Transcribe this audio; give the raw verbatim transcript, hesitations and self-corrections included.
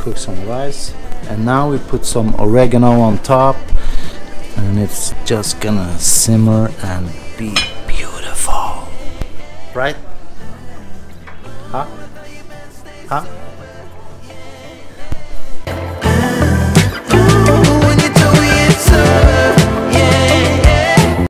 cook some rice, and now we put some oregano on top, and it's just gonna simmer and be beautiful, right? Huh? Huh?